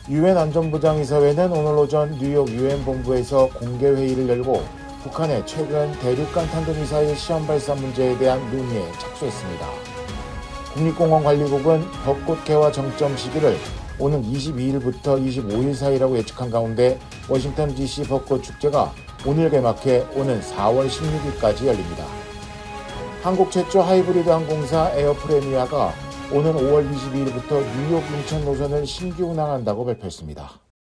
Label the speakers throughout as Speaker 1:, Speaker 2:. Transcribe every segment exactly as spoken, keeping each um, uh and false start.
Speaker 1: 유엔 안전보장이사회는 오늘 오전 뉴욕 유엔 본부에서 공개회의를 열고 북한의 최근 대륙간 탄도미사일 시험 발사 문제에 대한 논의에 착수했습니다. 국립공원관리국은 벚꽃 개화 정점 시기를 오는 이십이일부터 이십오일 사이라고 예측한 가운데 워싱턴 디씨 벚꽃 축제가 오늘 개막해 오는 사월 십육일까지 열립니다. 한국 최초 하이브리드 항공사 에어프레미아가 오는 오월 이십이일부터 뉴욕 인천 노선을 신규 운항한다고 발표했습니다.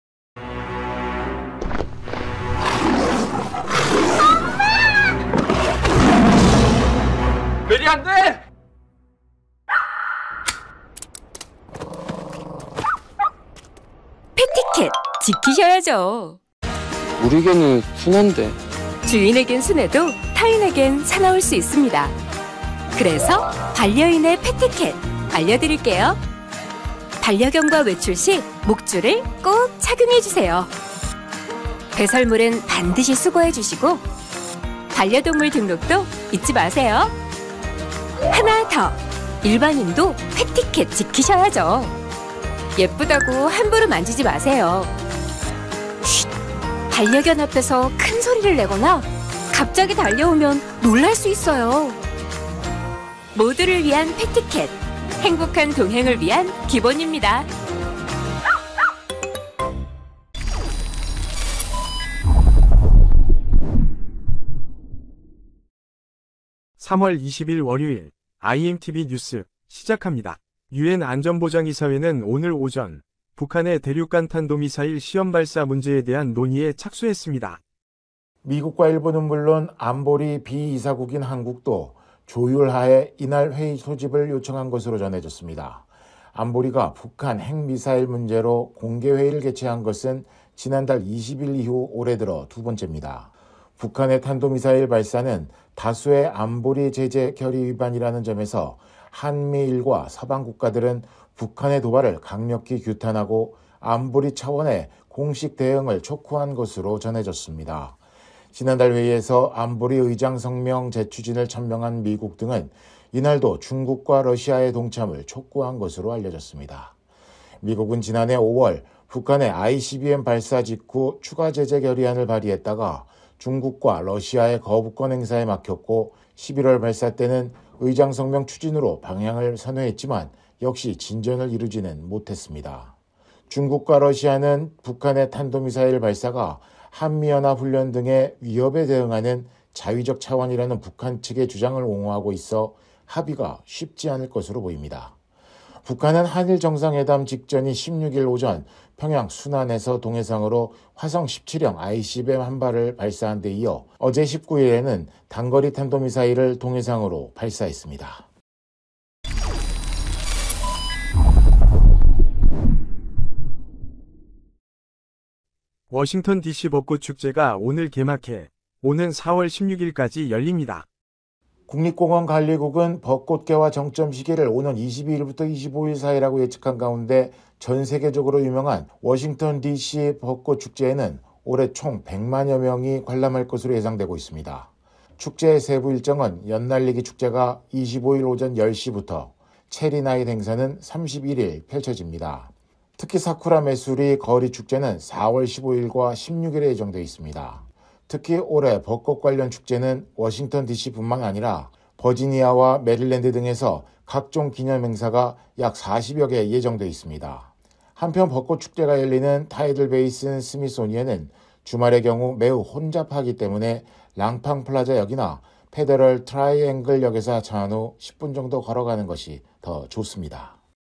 Speaker 2: 메리 안 돼!
Speaker 3: 패티켓 지키셔야죠.
Speaker 4: 우리 개는 순한데.
Speaker 3: 주인에겐 순해도 타인에겐 사나울 수 있습니다. 그래서 반려인의 패티켓 알려드릴게요. 반려견과 외출 시 목줄을 꼭 착용해주세요. 배설물은 반드시 수거해주시고 반려동물 등록도 잊지 마세요. 하나 더, 일반인도 패티켓 지키셔야죠. 예쁘다고 함부로 만지지 마세요. 쉿! 반려견 앞에서 큰 소리를 내거나 갑자기 달려오면 놀랄 수 있어요. 모두를 위한 패티켓, 행복한 동행을 위한 기본입니다.
Speaker 5: 삼월 이십일 월요일 아이엠티비 뉴스 시작합니다. 유엔 안전보장이사회는 오늘 오전 북한의 대륙간 탄도미사일 시험 발사 문제에 대한 논의에 착수했습니다.
Speaker 1: 미국과 일본은 물론 안보리 비이사국인 한국도 조율하에 이날 회의 소집을 요청한 것으로 전해졌습니다. 안보리가 북한 핵미사일 문제로 공개회의를 개최한 것은 지난달 이십일 이후 올해 들어 두 번째입니다. 북한의 탄도미사일 발사는 다수의 안보리 제재 결의 위반이라는 점에서 한미일과 서방 국가들은 북한의 도발을 강력히 규탄하고 안보리 차원의 공식 대응을 촉구한 것으로 전해졌습니다. 지난달 회의에서 안보리 의장 성명 재추진을 천명한 미국 등은 이날도 중국과 러시아의 동참을 촉구한 것으로 알려졌습니다. 미국은 지난해 오월 북한의 아이씨비엠 발사 직후 추가 제재 결의안을 발의했다가 중국과 러시아의 거부권 행사에 막혔고 십일월 발사 때는 의장 성명 추진으로 방향을 선회했지만 역시 진전을 이루지는 못했습니다. 중국과 러시아는 북한의 탄도미사일 발사가 한미연합훈련 등의 위협에 대응하는 자위적 차원이라는 북한 측의 주장을 옹호하고 있어 합의가 쉽지 않을 것으로 보입니다. 북한은 한일 정상회담 직전인 십육일 오전 평양 순안에서 동해상으로 화성 십칠형 아이씨비엠 한 발을 발사한 데 이어 어제 십구일에는 단거리 탄도미사일을 동해상으로 발사했습니다.
Speaker 5: 워싱턴 디씨 벚꽃 축제가 오늘 개막해 오는 사월 십육일까지 열립니다.
Speaker 1: 국립공원관리국은 벚꽃 개화 정점 시기를 오는 이십이일부터 이십오일 사이라고 예측한 가운데 전 세계적으로 유명한 워싱턴 디씨 벚꽃 축제에는 올해 총 백만여 명이 관람할 것으로 예상되고 있습니다. 축제의 세부 일정은 연날리기 축제가 이십오일 오전 열 시부터 체리나잇 행사는 삼십일일 펼쳐집니다. 특히 사쿠라 메수리 거리 축제는 사월 십오일과 십육일에 예정되어 있습니다. 특히 올해 벚꽃 관련 축제는 워싱턴 디씨뿐만 아니라 버지니아와 메릴랜드 등에서 각종 기념 행사가 약 사십여 개 예정되어 있습니다. 한편 벚꽃 축제가 열리는 타이들 베이슨 스미소니언은 주말의 경우 매우 혼잡하기 때문에 랑팡 플라자역이나 페더럴 트라이앵글 역에서 하차한 후 십 분 정도 걸어가는 것이 더 좋습니다.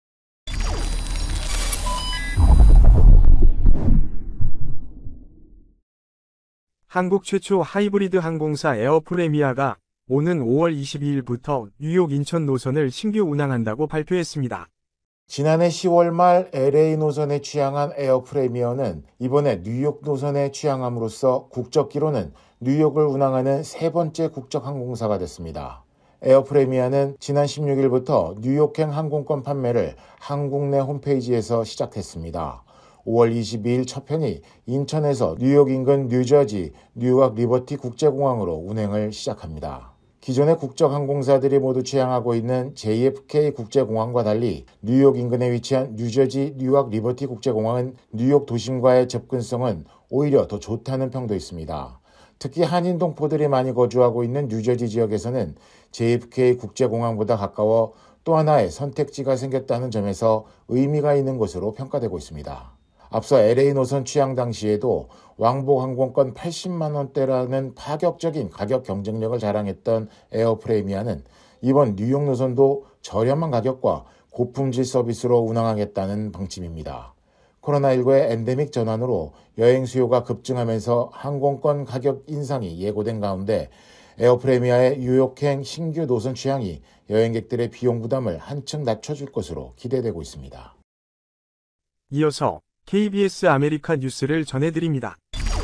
Speaker 5: 한국 최초 하이브리드 항공사 에어프레미아가 오는 오월 이십이일부터 뉴욕 인천 노선을 신규 운항한다고 발표했습니다.
Speaker 1: 지난해 시월 말 엘에이 노선에 취항한 에어프레미어는 이번에 뉴욕 노선에 취항함으로써 국적기로는 뉴욕을 운항하는 세 번째 국적 항공사가 됐습니다. 에어프레미아는 지난 십육일부터 뉴욕행 항공권 판매를 한국 내 홈페이지에서 시작했습니다. 오월 이십이일 첫 편이 인천에서 뉴욕 인근 뉴저지 뉴악 리버티 국제공항으로 운행을 시작합니다. 기존의 국적항공사들이 모두 취항하고 있는 제이에프케이 국제공항과 달리 뉴욕 인근에 위치한 뉴저지 뉴악 리버티 국제공항은 뉴욕 도심과의 접근성은 오히려 더 좋다는 평도 있습니다. 특히 한인 동포들이 많이 거주하고 있는 뉴저지 지역에서는 제이에프케이 국제공항보다 가까워 또 하나의 선택지가 생겼다는 점에서 의미가 있는 것으로 평가되고 있습니다. 앞서 엘에이 노선 취항 당시에도 왕복 항공권 팔십만 원대라는 파격적인 가격 경쟁력을 자랑했던 에어프레미아는 이번 뉴욕 노선도 저렴한 가격과 고품질 서비스로 운항하겠다는 방침입니다. 코로나십구의 엔데믹 전환으로 여행 수요가 급증하면서 항공권 가격 인상이 예고된 가운데 에어프레미아의 뉴욕행 신규 노선 취항이 여행객들의 비용 부담을 한층 낮춰줄 것으로 기대되고 있습니다.
Speaker 5: 이어서 케이비에스 아메리카 뉴스를 전해드립니다.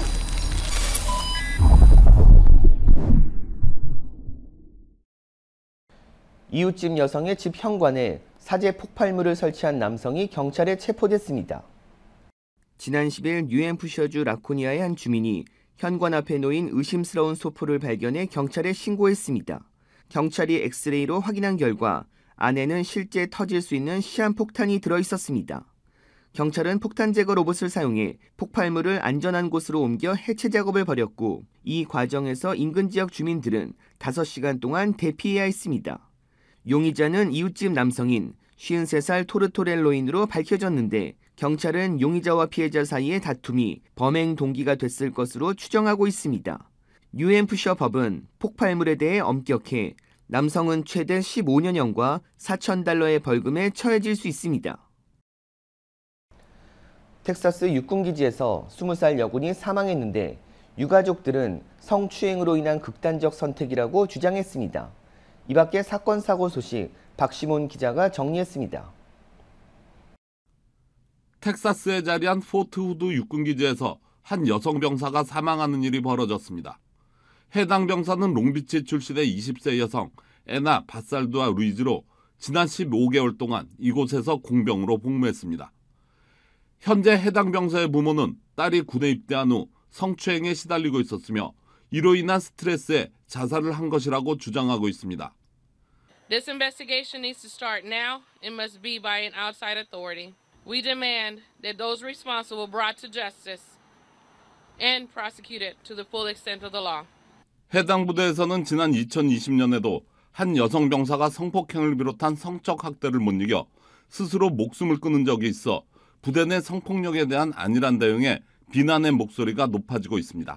Speaker 2: 이웃집 여성의 집 현관에 사제 폭발물을 설치한 남성이 경찰에 체포됐습니다. 지난 십 일 뉴햄프셔주 라코니아의 한 주민이 현관 앞에 놓인 의심스러운 소포를 발견해 경찰에 신고했습니다. 경찰이 엑스레이로 확인한 결과 안에는 실제 터질 수 있는 시한폭탄이 들어있었습니다. 경찰은 폭탄 제거 로봇을 사용해 폭발물을 안전한 곳으로 옮겨 해체 작업을 벌였고 이 과정에서 인근 지역 주민들은 다섯 시간 동안 대피해야 했습니다. 용의자는 이웃집 남성인 쉰세 살 토르토렐로인으로 밝혀졌는데 경찰은 용의자와 피해자 사이의 다툼이 범행 동기가 됐을 것으로 추정하고 있습니다. 뉴햄프셔 법은 폭발물에 대해 엄격해 남성은 최대 십오 년형과 사천 달러의 벌금에 처해질 수 있습니다. 텍사스 육군기지에서 스무 살 여군이 사망했는데 유가족들은 성추행으로 인한 극단적 선택이라고 주장했습니다. 이 밖에 사건 사고 소식 박시몬 기자가 정리했습니다.
Speaker 6: 텍사스에 자리한 포트 후드 육군기지에서 한 여성 병사가 사망하는 일이 벌어졌습니다. 해당 병사는 롱비치 출신의 이십 세 여성 에나 바살두아 루이즈로 지난 십오 개월 동안 이곳에서 공병으로 복무했습니다. 현재 해당 병사의 부모는 딸이 군에 입대한 후 성추행에 시달리고 있었으며 이로 인한 스트레스에 자살을 한 것이라고 주장하고 있습니다.
Speaker 7: This investigation needs to start now. It must be by an outside authority. We demand that those responsible brought to justice and prosecuted to the full extent of the law.
Speaker 6: 해당 부대에서는 지난 이천이십 년에도 한 여성 병사가 성폭행을 비롯한 성적 학대를 못 이겨 스스로 목숨을 끊은 적이 있어 부대 내 성폭력에 대한 안일한 대응에 비난의 목소리가 높아지고 있습니다.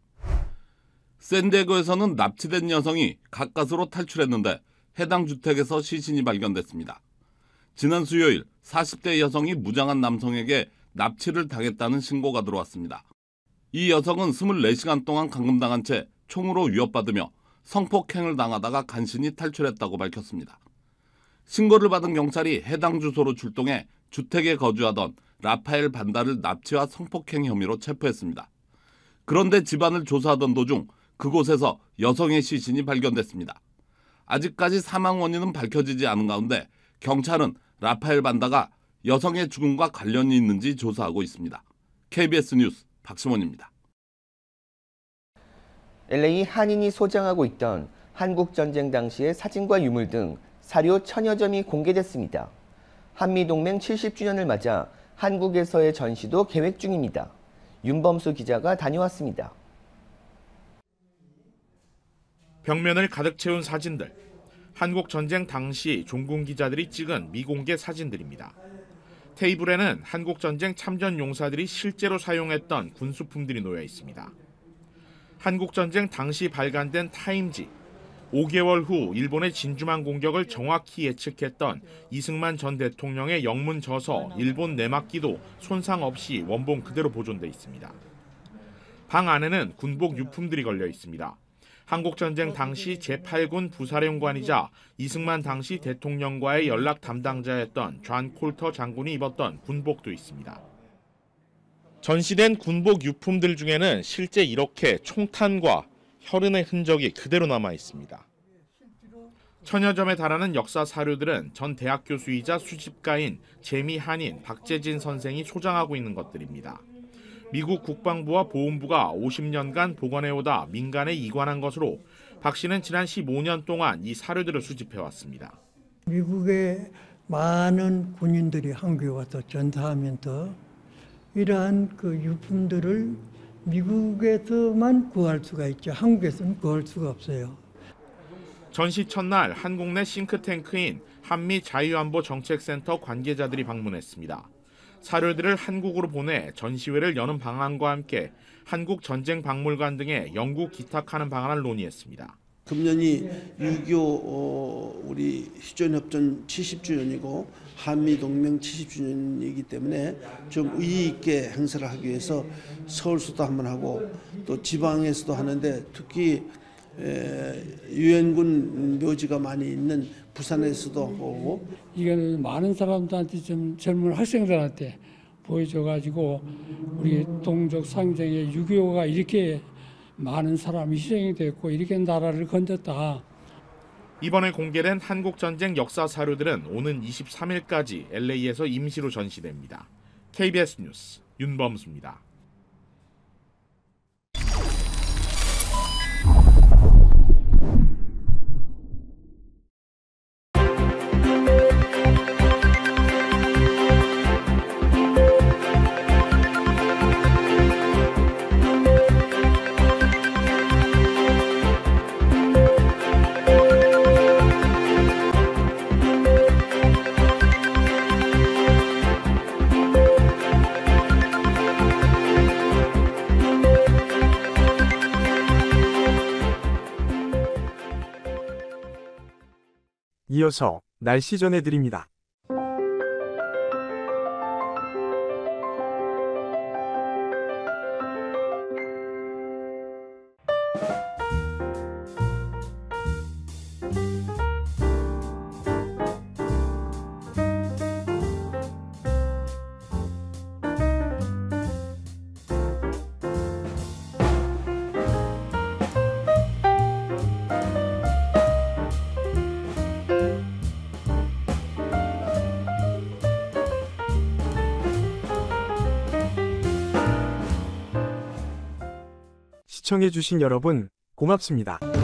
Speaker 6: 샌디에고에서는 납치된 여성이 가까스로 탈출했는데 해당 주택에서 시신이 발견됐습니다. 지난 수요일 사십 대 여성이 무장한 남성에게 납치를 당했다는 신고가 들어왔습니다. 이 여성은 이십사 시간 동안 감금당한 채 총으로 위협받으며 성폭행을 당하다가 간신히 탈출했다고 밝혔습니다. 신고를 받은 경찰이 해당 주소로 출동해 주택에 거주하던 라파엘 반다를 납치와 성폭행 혐의로 체포했습니다. 그런데 집안을 조사하던 도중 그곳에서 여성의 시신이 발견됐습니다. 아직까지 사망 원인은 밝혀지지 않은 가운데 경찰은 라파엘 반다가 여성의 죽음과 관련이 있는지 조사하고 있습니다. 케이비에스 뉴스 박시몬입니다.
Speaker 2: 엘에이 한인이 소장하고 있던 한국전쟁 당시의 사진과 유물 등 사료 천여 점이 공개됐습니다. 한미동맹 칠십 주년을 맞아 한국에서의 전시도 계획 중입니다. 윤범수 기자가 다녀왔습니다.
Speaker 8: 벽면을 가득 채운 사진들, 한국전쟁 당시 종군 기자들이 찍은 미공개 사진들입니다. 테이블에는 한국전쟁 참전 용사들이 실제로 사용했던 군수품들이 놓여 있습니다. 한국전쟁 당시 발간된 타임지, 오 개월 후 일본의 진주만 공격을 정확히 예측했던 이승만 전 대통령의 영문 저서 일본 내막기도 손상 없이 원본 그대로 보존돼 있습니다. 방 안에는 군복 유품들이 걸려 있습니다. 한국전쟁 당시 제팔 군 부사령관이자 이승만 당시 대통령과의 연락 담당자였던 존 콜터 장군이 입었던 군복도 있습니다. 전시된 군복 유품들 중에는 실제 이렇게 총탄과 혈흔의 흔적이 그대로 남아 있습니다. 천여 점에 달하는 역사 사료들은 전 대학 교수이자 수집가인 재미 한인 박재진 선생이 소장하고 있는 것들입니다. 미국 국방부와 보훈부가 오십 년간 보관해오다 민간에 이관한 것으로 박 씨는 지난 십오 년 동안 이 사료들을 수집해왔습니다.
Speaker 9: 미국의 많은 군인들이 한국에 와서 전사하면서 이러한 그 유품들을 미국에서만 구할 수가 있죠. 한국에서는 구할 수가 없어요.
Speaker 8: 전시 첫날 한국 내 싱크탱크인 한미자유안보정책센터 관계자들이 방문했습니다. 사료들을 한국으로 보내 전시회를 여는 방안과 함께 한국전쟁박물관 등에 영구 기탁하는 방안을 논의했습니다.
Speaker 10: 금년이 육이오 어, 우리 휴전협정 칠십 주년이고 한미동맹 칠십 주년이기 때문에 좀 의의 있게 행사를 하기 위해서 서울서도 한번 하고 또 지방에서도 하는데 특히 유엔군 묘지가 많이 있는 부산에서도 오고
Speaker 11: 이거는 많은 사람들한테 좀 젊은 학생들한테 보여줘가지고 우리 동족 상정의 육이오가 이렇게 많은 사람이 희생이 됐고 이렇게 나라를 건졌다.
Speaker 8: 이번에 공개된 한국전쟁 역사 사료들은 오는 이십삼 일까지 엘에이에서 임시로 전시됩니다. 케이비에스 뉴스 윤범수입니다.
Speaker 5: 이어서 날씨 전해드립니다. 시청해주신 여러분, 고맙습니다.